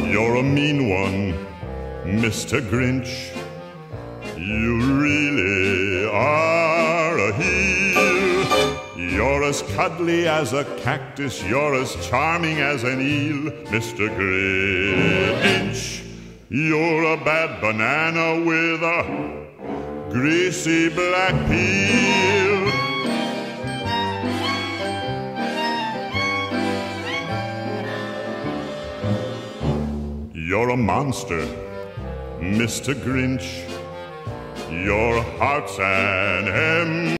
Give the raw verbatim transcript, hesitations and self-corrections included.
You're a mean one, Mister Grinch. You really are a heel. You're as cuddly as a cactus, you're as charming as an eel, Mister Grinch. You're a bad banana with a greasy black peel. You're a monster, Mister Grinch. Your heart's an empty